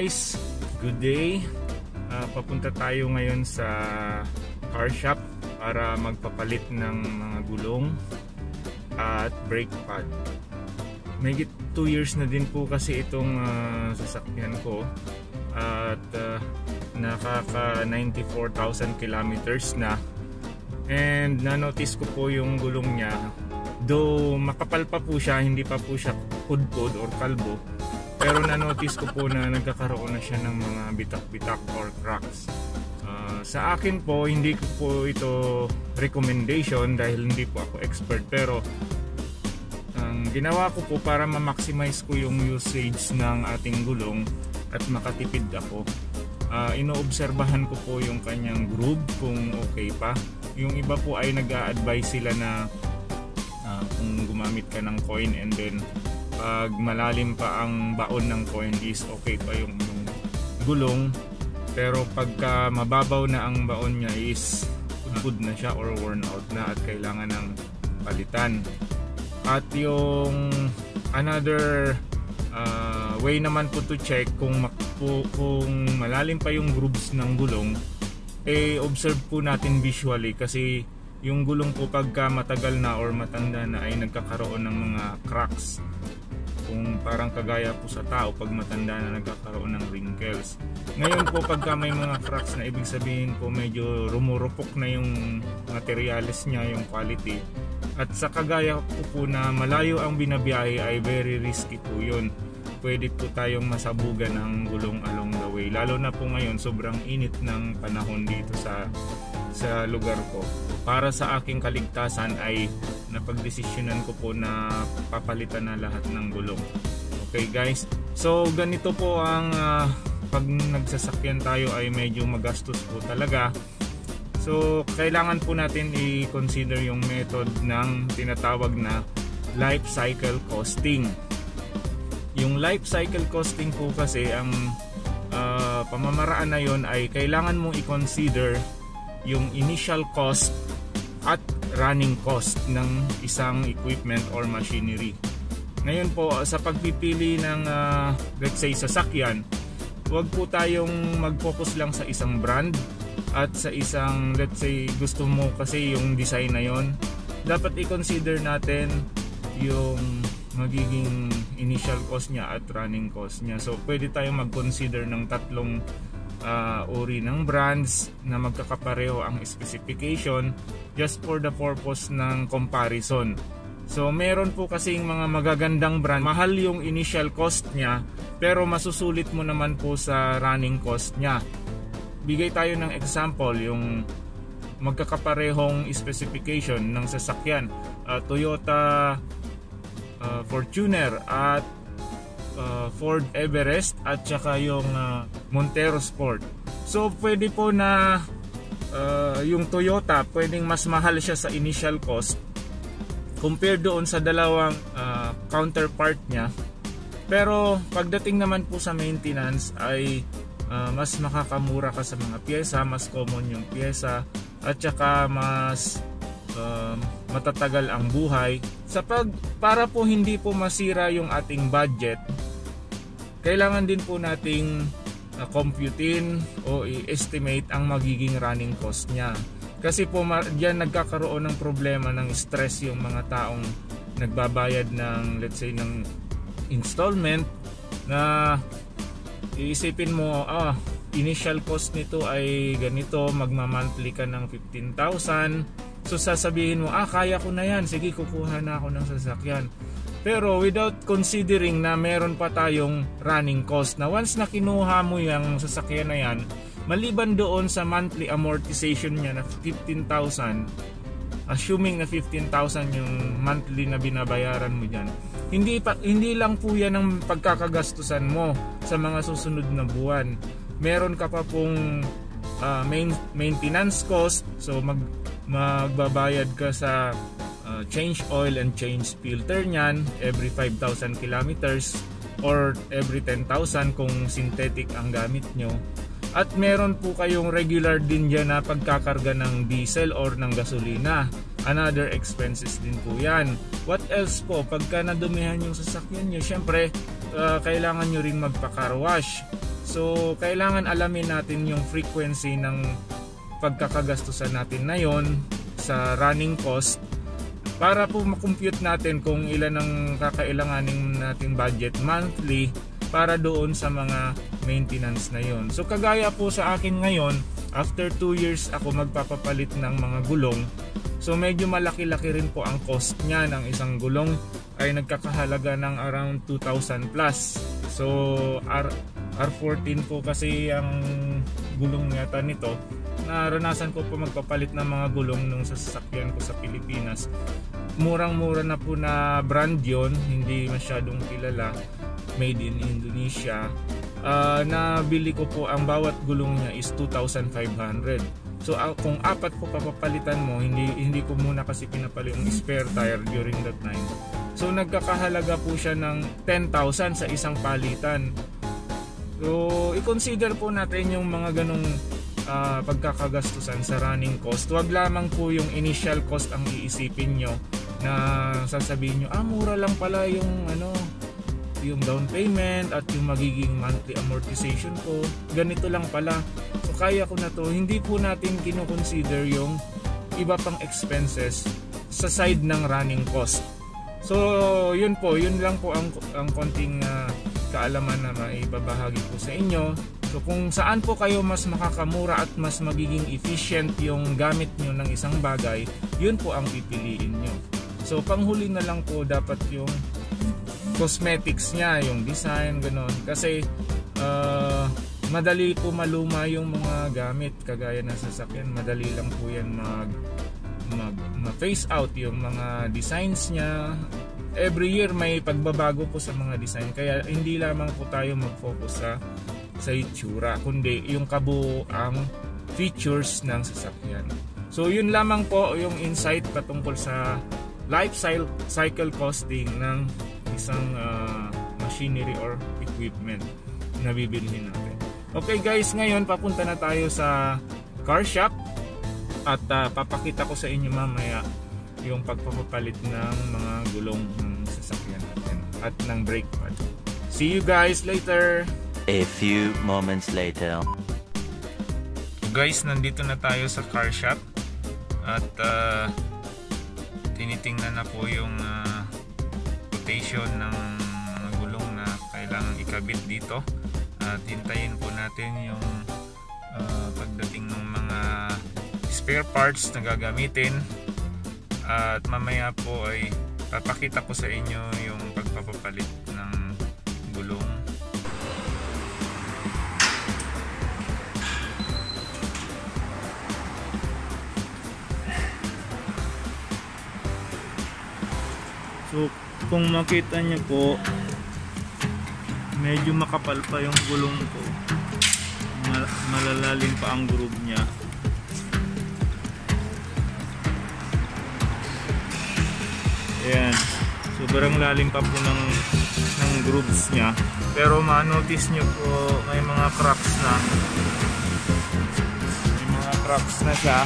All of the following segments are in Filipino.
guys, good day. Papunta tayo ngayon sa car shop para magpapalit ng mga gulong at brake pad. May 2 years na din po kasi itong sasakyan ko at nakaka 94,000 kilometers na, and na-notice ko po yung gulong niya, though makapal pa po siya, hindi pa po siya pudpud or kalbo, pero na-notice ko po na nagkakaroon na siya ng mga bitak-bitak or cracks. Sa akin po, hindi ko po ito recommendation dahil hindi po ako expert, pero ang ginawa ko po para ma-maximize ko yung usage ng ating gulong at makatipid ako, inoobserbahan ko po yung kanyang groove kung okay pa. Yung iba po ay nag-a-advise sila na kung gumamit ka ng coin and then pag malalim pa ang baon ng coin is okay pa yung gulong, pero pagka mababaw na ang baon niya is good na siya or worn out na at kailangan ng palitan. At yung another way naman po to check kung malalim pa yung grooves ng gulong, observe po natin visually, kasi yung gulong po pagka matagal na or matanda na ay nagkakaroon ng mga cracks, kung parang kagaya po sa tao pag matanda na nagkakaroon ng wrinkles. Ngayon po pagka may mga cracks na, ibig sabihin po medyo rumurupok na yung materials niya, yung quality, at sa kagaya po na malayo ang binabiyahe ay very risky po yun. Pwede po tayong masabugan ng gulong along the way, lalo na po ngayon sobrang init ng panahon dito sa lugar ko. Para sa aking kaligtasan ay napagdesisyonan ko po na papalitan na lahat ng gulong. Okay guys, so ganito po ang pag nagsasakyan tayo ay medyo magastos po talaga. So kailangan po natin i-consider yung method ng tinatawag na life cycle costing. Yung life cycle costing po kasi, ang pamamaraan na yon ay kailangan mong i-consider yung initial cost at running cost ng isang equipment or machinery. Ngayon po sa pagpipili ng let's say sasakyan, huwag po tayong mag-focus lang sa isang brand at sa isang, let's say gusto mo kasi yung design na yon. Dapat i-consider natin yung magiging initial cost niya at running cost niya. So pwede tayong mag-consider ng tatlong uri ng brands na magkakapareho ang specification just for the purpose ng comparison. So meron po kasing mga magagandang brand, mahal yung initial cost niya pero masusulit mo naman po sa running cost niya. Bigay tayo ng example, yung magkakaparehong specification ng sasakyan, Toyota Fortuner at Ford Everest at saka yung Montero Sport. So pwede po na yung Toyota pwedeng mas mahal siya sa initial cost compared doon sa dalawang counterpart niya, pero pagdating naman po sa maintenance ay mas makakamura ka sa mga pyesa, mas common yung pyesa, at saka mas matatagal ang buhay. Para po hindi po masira yung ating budget, kailangan din po nating computein o i-estimate ang magiging running cost niya. Kasi po diyan nagkakaroon ng problema ng stress yung mga taong nagbabayad ng, let's say, ng installment, na iisipin mo, initial cost nito ay ganito, magma-monthly ka ng 15,000. So sasabihin mo, kaya ko na yan, sige kukuha na ako ng sasakyan. Pero without considering na meron pa tayong running cost, na once na kinuha mo yung sasakyan na yan, maliban doon sa monthly amortization niya na 15,000, assuming na 15,000 yung monthly na binabayaran mo dyan, hindi lang po yan ang pagkakagastusan mo sa mga susunod na buwan. Meron ka pa pong maintenance cost, so magbabayad ka sa change oil and change filter niyan every 5,000 kilometers or every 10,000 kung synthetic ang gamit nyo. At meron po kayong regular din dyan na pagkakarga ng diesel or ng gasolina. Another expenses din po yan. What else po? Pagka nadumihan yung sasakyan nyo, syempre kailangan nyo rin magpa-car wash. So kailangan alamin natin yung frequency ng pagkakagastusan natin na yon sa running cost para po makompute natin kung ilan ang kakailanganin nating budget monthly para doon sa mga maintenance na yon. So kagaya po sa akin ngayon, after 2 years ako magpapapalit ng mga gulong. So medyo malaki-laki rin po ang cost niya ng isang gulong, ay nagkakahalaga ng around 2,000 plus. So R14 po kasi ang gulong yata nito. Naranasan ko po magpapalit ng mga gulong nung sa sasakyan ko sa Pilipinas. Murang-mura na po na brand yon, hindi masyadong kilala, made in Indonesia. Nabili ko po, ang bawat gulong niya is 2,500. So kung apat po papapalitan mo, hindi ko muna kasi pinapalit yung spare tire during that time. So nagkakahalaga po siya ng 10,000 sa isang palitan. So i-consider po natin yung mga ganong pagkakagastusan sa running cost. Huwag lamang po yung initial cost ang iisipin nyo na sasabihin nyo, mura lang pala yung yung down payment at yung magiging monthly amortization ko, ganito lang pala, so kaya ko na to. Hindi po natin kinoconsider yung iba pang expenses sa side ng running cost. So yun lang po ang konting kaalaman na maibabahagi po sa inyo. So kung saan po kayo mas makakamura at mas magiging efficient yung gamit nyo ng isang bagay, yun po ang pipiliin nyo. So panghuli na lang po dapat yung cosmetics niya, yung design, gano'n. Kasi madali po maluma yung mga gamit kagaya ng sasakyan. Madali lang po yan ma-phase out yung mga designs niya. Every year may pagbabago po sa mga design. Kaya hindi lamang po tayo mag-focus sa itsura, kundi yung kabuuang features ng sasakyan. So yun lamang po yung insight patungkol sa life cycle costing ng isang machinery or equipment na bibilhin natin. Okay guys, ngayon papunta na tayo sa car shop at papakita ko sa inyo mamaya yung pagpapapalit ng mga gulong ng sasakyan natin at ng brake pad. See you guys later! A few moments later. So guys, nandito na tayo sa car shop at tinitingnan na po yung quotation ng mga gulong na kailangan ikabit dito. At hintayin po natin yung pagdating ng mga spare parts na gagamitin. At mamaya po ay papakita ko sa inyo yung pagpapapalit ng gulong. So kung makita niyo po, medyo makapal pa yung gulong ko, malalalim pa ang groove niya. Ayan, sobrang lalim pa po ng grooves niya, pero ma-notice nyo po may mga cracks na siya.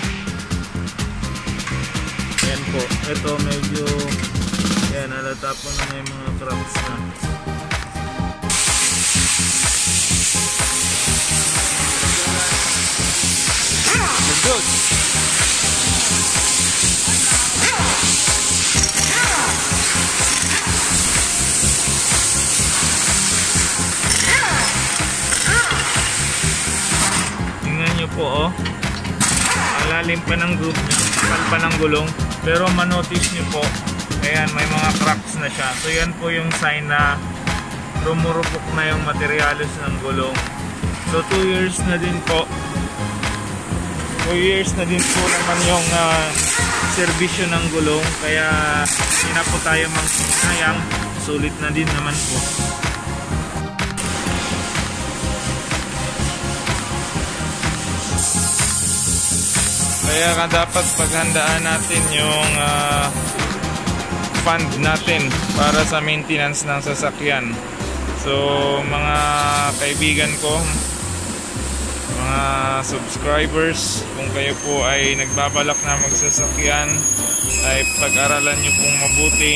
Ayan po, ito medyo, ayan, halata po na may mga cracks na. Good. Tingnan nyo po, alalim pa ng groove niya, kapal pa ng gulong, pero manotice nyo po, ayan, may mga cracks na siya. So yan po yung sign na rumurupok na yung materialis ng gulong. So 2 years na din po. 2 years na din po naman yung serbisyo ng gulong, kaya hindi na po tayo magsayang, sulit na din naman po. Kaya dapat paghandaan natin yung fund natin para sa maintenance ng sasakyan. So mga kaibigan ko, mga subscribers, kung kayo po ay nagbabalak na magsasakyan, ay pag-aralan nyo pong mabuti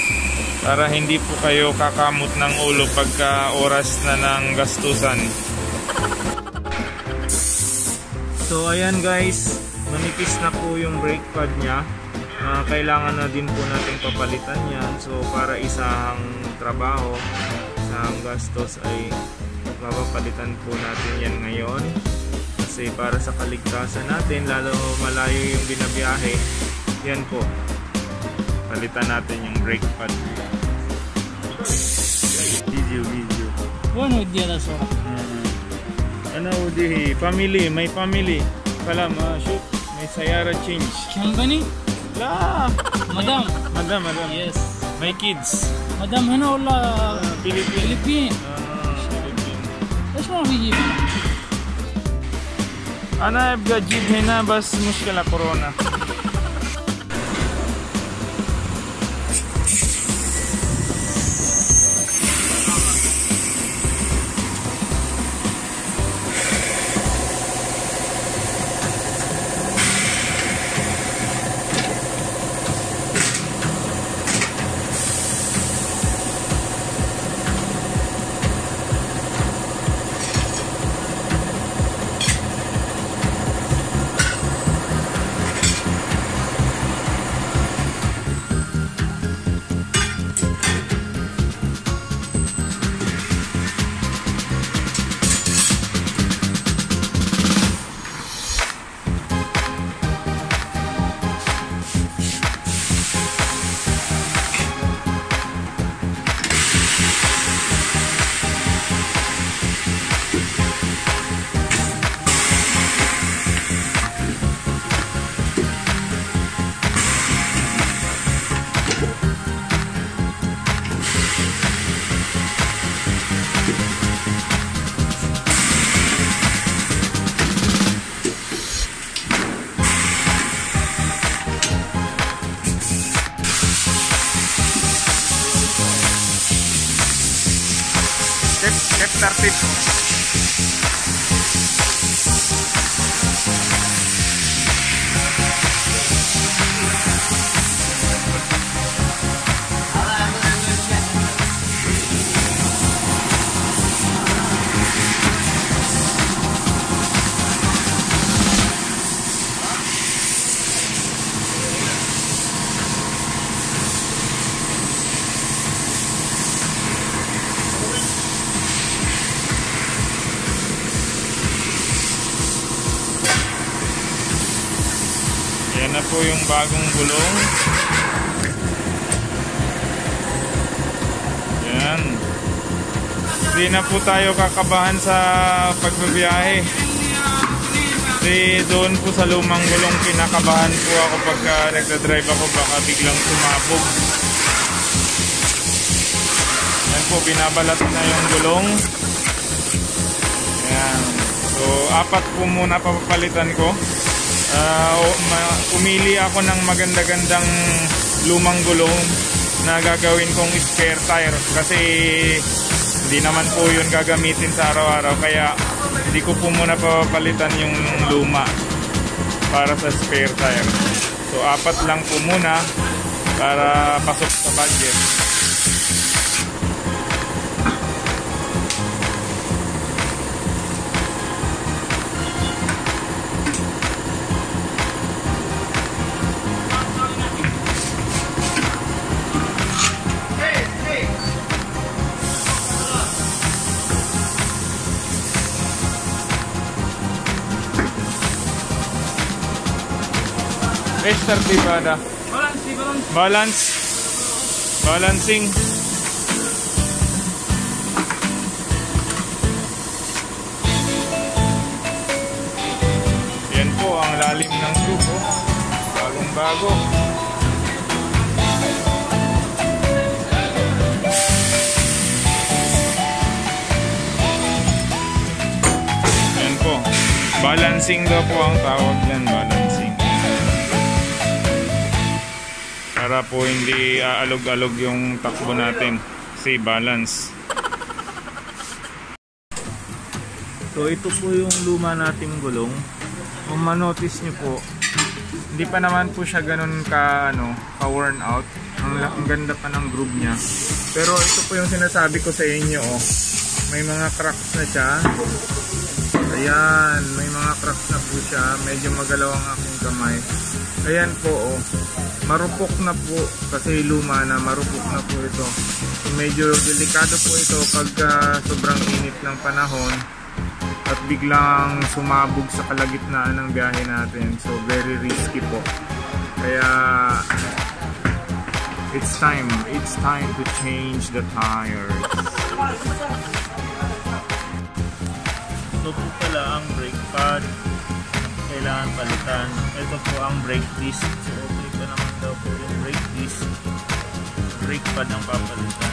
para hindi po kayo kakamot ng ulo pagka oras na ng gastusan. So ayan guys, manipis na po yung brake pad nya. Kailangan na din po natin papalitan yan. So para isang trabaho, isang gastos ay mapapalitan po natin yan ngayon. Kasi para sa kaligtasan natin, lalo malayo yung binabiyahe, yan po, palitan natin yung brake pad. Video. Bueno, dia la sora. Ano di family, may family. Kalam, shoot, may sayara change. Company? La, Madam. Yes. My kids. Madam है ना ओला Philippine. Philippine ऐसा भी है أنا أبغى أجيب هنا بس مشكلة كورونا. Tertib. Yan na po yung bagong gulong. Yan. Hindi na po tayo kakabahan sa pagbabiyahe. Kasi doon po sa lumang gulong kinakabahan po ako pagka nagdadrive ako, baka biglang sumabog. Yan po, binabalat na yung gulong. Yan. So 4 po muna papapalitan ko. Umili ako ng maganda-gandang lumang gulong na gagawin kong spare tire kasi hindi naman po yun gagamitin sa araw-araw, kaya hindi ko po muna papalitan yung luma para sa spare tire. So 4 lang po muna para pasok sa budget. Tertibada. Balancing. Yan po ang lalim ng tube, oh. Bagong bago. Yan po. Balancing daw po ang tawag yan, balancing. Para po hindi aalog-alog yung takbo natin. Kasi balance. So ito po yung luma nating gulong. Kung manotice nyo po, hindi pa naman po siya ganun ka worn out. Ang ganda pa ng groove niya. Pero ito po yung sinasabi ko sa inyo, oh. May mga cracks na siya. Ayan, may mga cracks na po siya. Medyo magalaw ang aking kamay. Ayan po, oh. Marupok na po kasi luma na, marupok na po ito. So, medyo delikado po ito pagka sobrang init ng panahon at biglang sumabog sa kalagitnaan ng biyahe natin. So very risky po. Kaya it's time to change the tires. Ito po pala ang brake pad, kailangan palitan. Ito po ang brake disc. So okay pa naman daw po yung brake disc. Brake pad ang papalitan.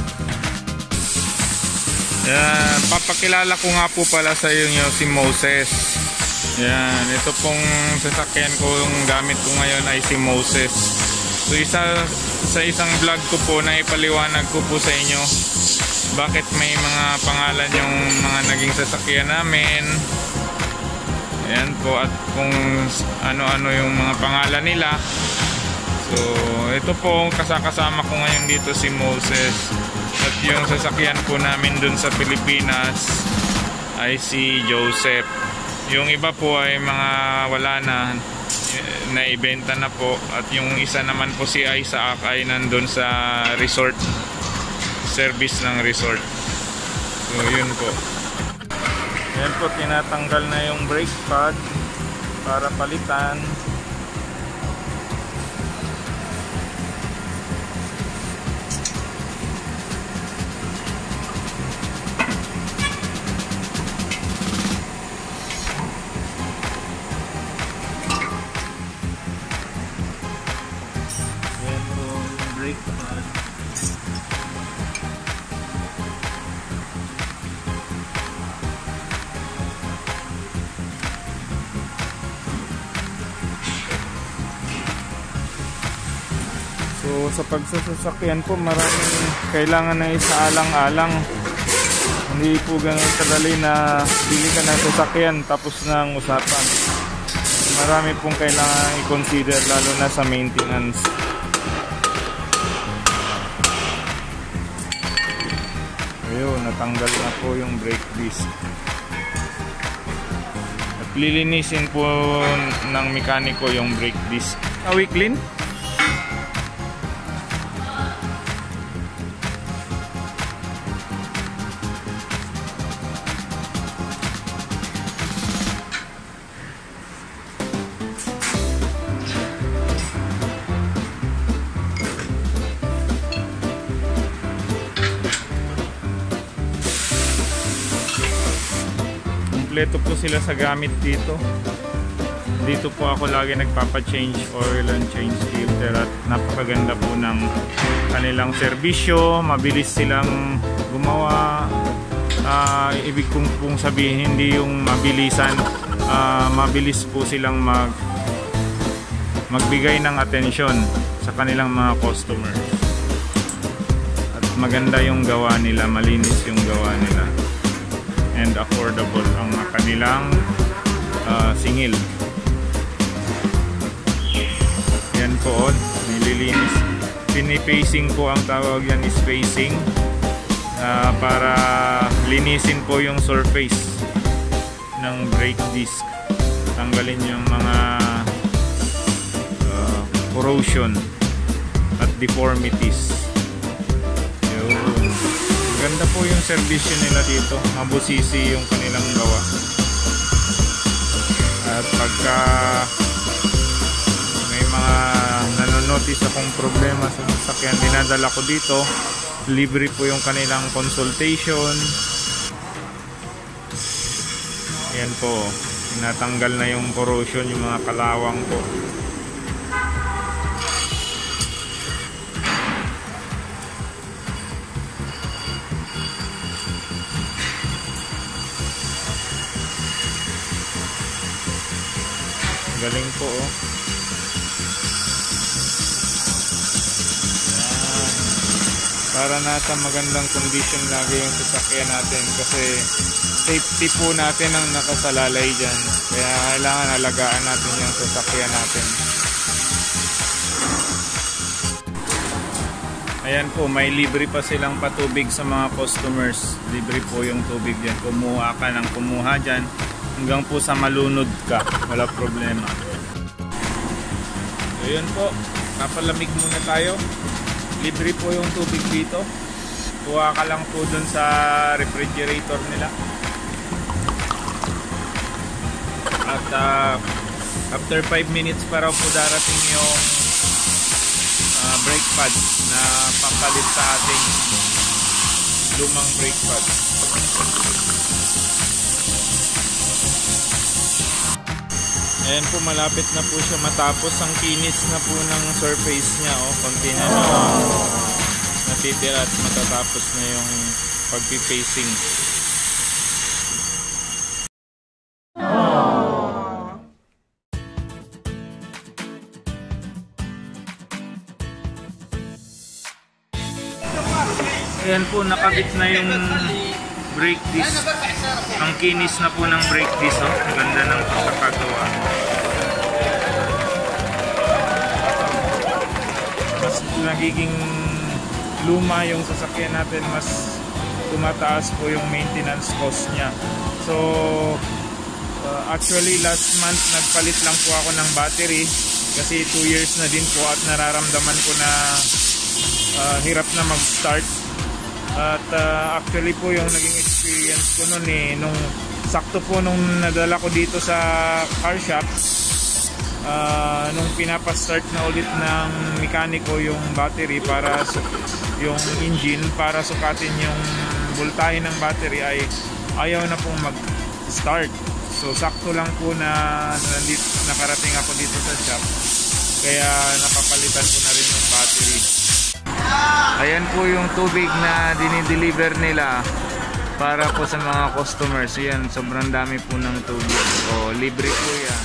Yan, papakilala ko nga po pala sa inyo si Moses. Yan, ito pong sasakyan ko, yung gamit ko ngayon ay si Moses. So sa isang vlog ko po na ipaliwanag ko po sa inyo bakit may mga pangalan yung mga naging sasakyan namin. Ayan po, at kung ano-ano yung mga pangalan nila. So ito po, kasama ko ngayon dito si Moses. At yung sasakyan po namin dun sa Pilipinas ay si Joseph. Yung iba po ay mga wala na, naibenta na po. At yung isa naman po si Isaac ay nandun sa resort, service ng resort. So yun po. Yan po, tinatanggal na yung brake pad para palitan. So sa pagsasasakyan po, maraming kailangan na isaalang-alang. Hindi po ganun kadali na bili ka ng sasakyan tapos na ang usapan. Marami pong kailangan i-consider, lalo na sa maintenance. Ayun, natanggal na po yung brake disc. At lilinisin po ng mekaniko yung brake disc. We clean? Kompleto po sila sa gamit dito. Dito po ako lagi nagpapa-change oil and change filter, at napakaganda po ng kanilang serbisyo. Mabilis silang gumawa. Ibig kong pong sabihin, hindi yung mabilisan, mabilis po silang magbigay ng atensyon sa kanilang mga customer. At maganda yung gawa nila, malinis yung gawa nila. And affordable ang kanilang singil. Yan po, nililinis. Pinipacing po ang tawag yan, is spacing, para linisin po yung surface ng brake disc. Tanggalin yung mga corrosion at deformities. Ganda po yung servisyo nila dito. Mabusisi yung kanilang gawa. At pagka may mga nanonotice akong problema sa sasakyan, dinadala ko dito. Libre po yung kanilang consultation. Ayan po, tinatanggal na yung corrosion, yung mga kalawang po. Galing po, oh. Yan. Para nasa magandang condition lagi yung sasakyan natin, kasi safety po natin ang nakasalalay dyan. Kaya kailangan alagaan natin yung sasakyan natin. Ayan po, may libre pa silang patubig sa mga customers. Libre po yung tubig dyan. Kumuha ka ng kumuha dyan. hanggang po sa malunod ka, wala problema. So yun po, kapalamig muna tayo. Libre po yung tubig dito. Kuha ka lang po dun sa refrigerator nila. At after 5 minutes pa raw po darating yung brake pad na pampalit sa ating lumang brake pad. Ayan po, malapit na po siya matapos. Ang kinis na po ng surface niya. Konti na natitira at matatapos na yung pagpipacing. Ayan po, nakabit na yung brake disc. Ang kinis na po ng brake disc. Ganda ng pagkakagawa. Mas nagiging luma yung sasakyan natin, mas tumataas po yung maintenance cost niya. So actually last month nagpalit lang po ako ng battery kasi 2 years na din po at nararamdaman ko na hirap na mag-start. At actually po yung naging experience ko noon nung sakto po nung nadala ko dito sa car shop, nung pinapa-start na ulit ng mekaniko yung battery para yung engine para sukatin yung voltahe ng battery, ay ayaw na pong mag-start. So sakto lang po na nakarating ako dito sa shop, kaya napapalitan ko na rin yung battery. Ayan po yung tubig na dinideliver nila para po sa mga customers. Yan, sobrang dami po ng tubig. Libre po yan.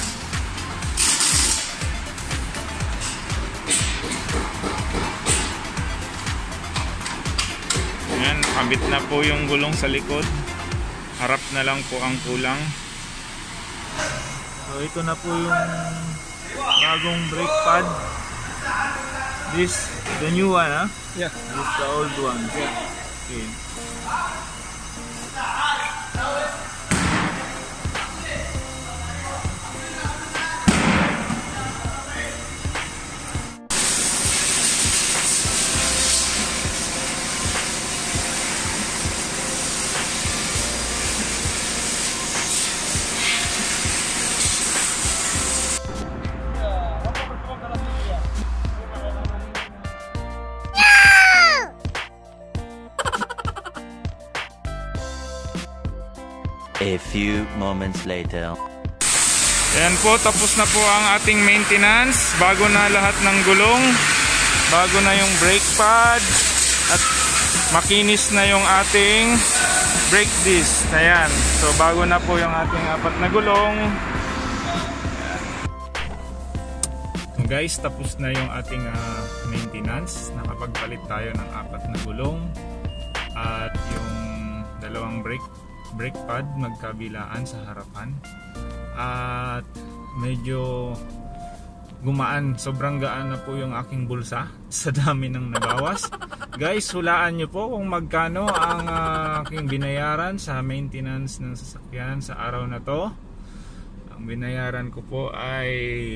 Ayan, nakabit na po yung gulong sa likod. Harap na lang po ang kulang. So ito na po yung bagong brake pad. This the new one, huh? Yeah. This the old one. Yeah. Okay. A few moments later. Ayan po, tapos na po ang ating maintenance. Bago na lahat ng gulong, bago na yung brake pad, at makinis na yung ating brake disc. Ayan, so bago na po yung ating 4 na gulong. So guys, tapos na yung ating maintenance. Nakapagpalit tayo ng 4 na gulong at yung 2 brake pad magkabilaan sa harapan, at medyo gumaan, sobrang gaan na po yung aking bulsa sa dami ng nabawas. Guys, hulaan nyo po kung magkano ang aking binayaran sa maintenance ng sasakyan sa araw na to. Ang binayaran ko po ay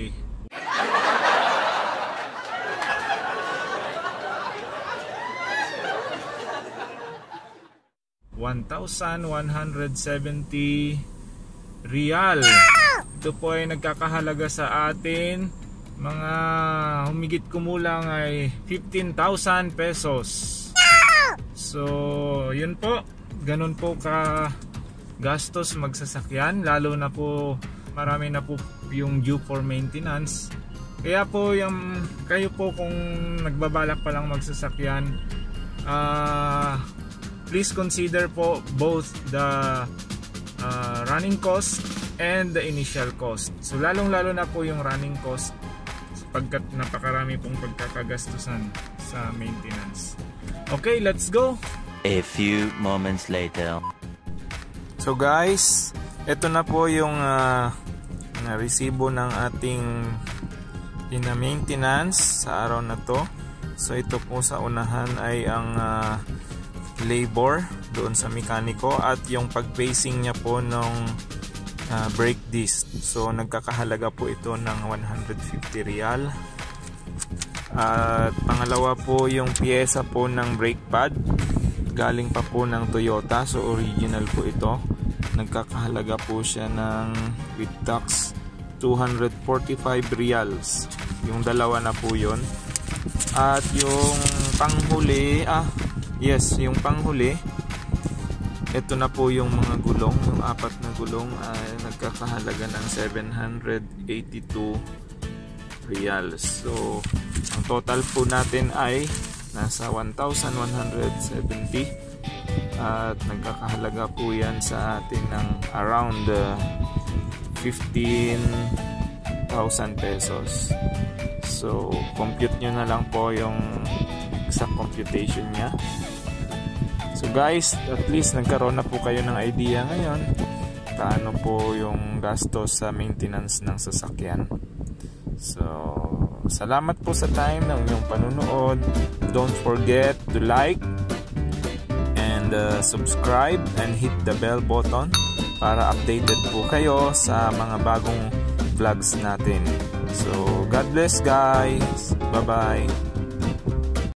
₱1,170. Ito po ay nagkakahalaga sa atin mga humigit kumulang ay 15,000 pesos. So yun po, ganun po ka gastos magsasakyan, lalo na po marami na po yung due for maintenance. Kaya po kayo po kung nagbabalak pa lang magsasakyan, please consider po both the running cost and the initial cost. So lalong lalo na po yung running cost, pagkat napakarami pong pagkakagastusan sa maintenance. Okay, let's go! A few moments later. So guys, ito na po yung resibo ng ating pina-maintenance sa araw na to. So ito po sa unahan ay ang labor doon sa mekaniko at yung pag-pacing niya po ng brake disc. So nagkakahalaga po ito ng 150 real. At pangalawa po yung piyesa po ng brake pad, galing pa po ng Toyota, so original po ito. Nagkakahalaga po siya ng with tax 245 reals. Yung dalawa na po yun. At yung panghuli, yung panghuli, ito na po yung mga gulong. Yung 4 na gulong ay nagkakahalaga ng 782 reals. So ang total po natin ay nasa 1,170 at nagkakahalaga po yan sa atin ng around 15,000 pesos. So compute nyo na lang po yung exact computation nya. So guys, at least nagkaroon na po kayo ng idea ngayon kaano po yung gastos sa maintenance ng sasakyan. So salamat po sa time ng inyong panunood. Don't forget to like and subscribe and hit the bell button para updated po kayo sa mga bagong vlogs natin. So God bless guys. Bye bye.